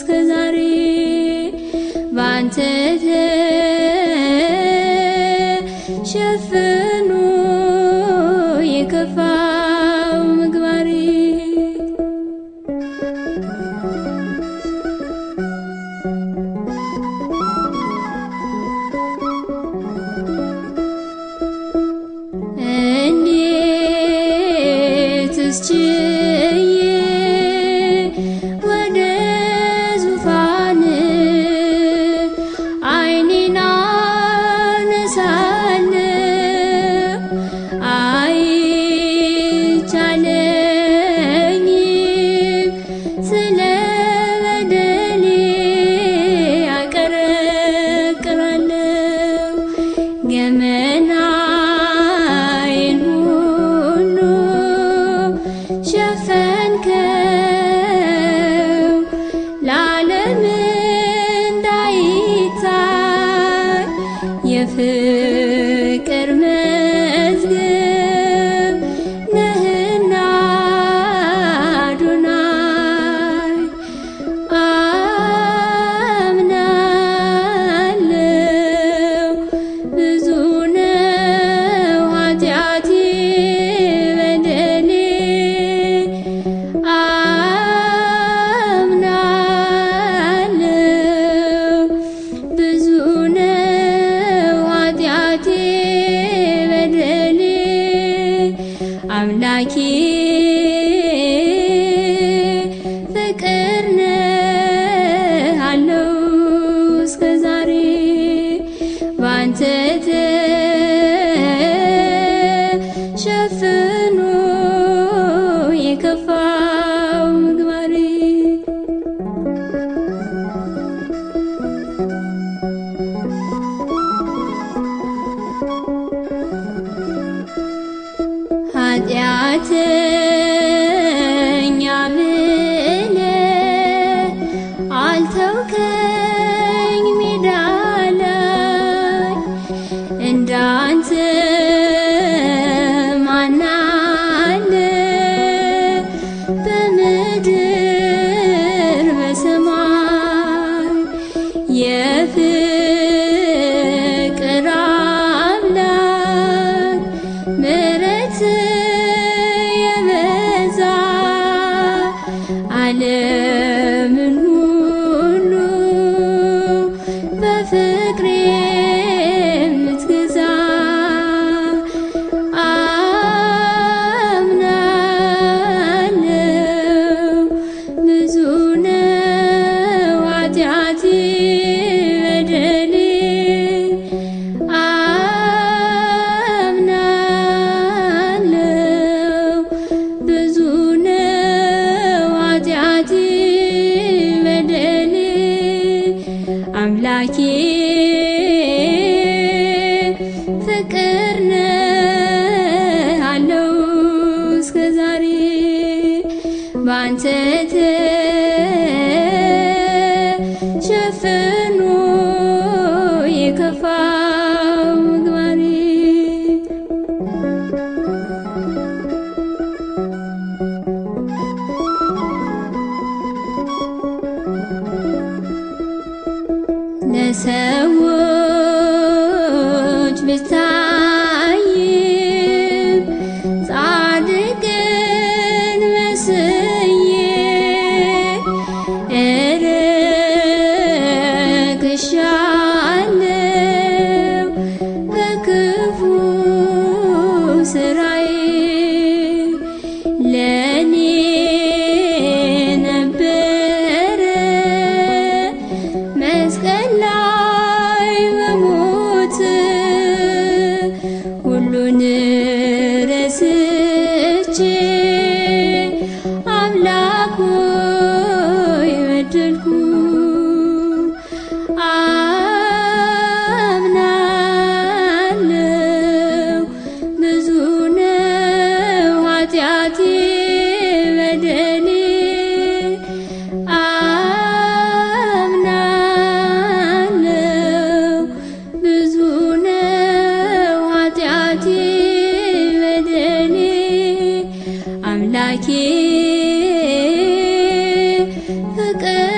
እስከዛሬ ባንተ ተሸፍኖ የከፋው ምግባሬ እንዴትስ ችዬ ወደ ዙፋን ዓይኔን አነሳለሁ አይቻለኝም ስለ በደሌ አቀረቅራለሁ ገመናዬን ሁሉ ሸፈንከው ለዓለም እንዳይታይ የፍቅር መዝገብ ነህና አዶናይ አምናለሁ ብዙ ነው ኃጢአቴ በደሌ አምናለሁ ብዙ ነው ኃጢአቴ በደሌ አምላኬ ፍቅር ነህ አለው እስከዛሬ ባንተ ተሸፍኖ የከፋው ምግባሬ ኃጢአተኛ ብለህ አልተውከኝ ሜዳ ላይ እንዳንተ ማን አለ በምድር በሰማይ የፍቅር አምላክ ምሕረት የበዛ ዓለምን ሁሉ በፍቅር የምትገዛ አምናለሁ ብዙ ነው ኃጢአቴ በደሌ አምናለሁ ብዙ ነው ኃጢአቴ በደሌ አምላኬ ፍቅር ነህ አለው እስከዛሬ ባንተ ተሸፍኖ የከፋው ምግባሬ ለሰዎች ብታይም ጻድቅን መስዬ እረክሻለሁ በክፉ ስራዬ ለኔ ነበረ መስቀል ላይ በሞት ሁሉን ረስቼ አምላክ ሆይ በደልኩ አምናለሁ ብዙ ነው ኃጢአቴ በደሌ አምናለሁ ብዙ ነው ኃጢአቴ በደሌ አምላኬ ፍቅር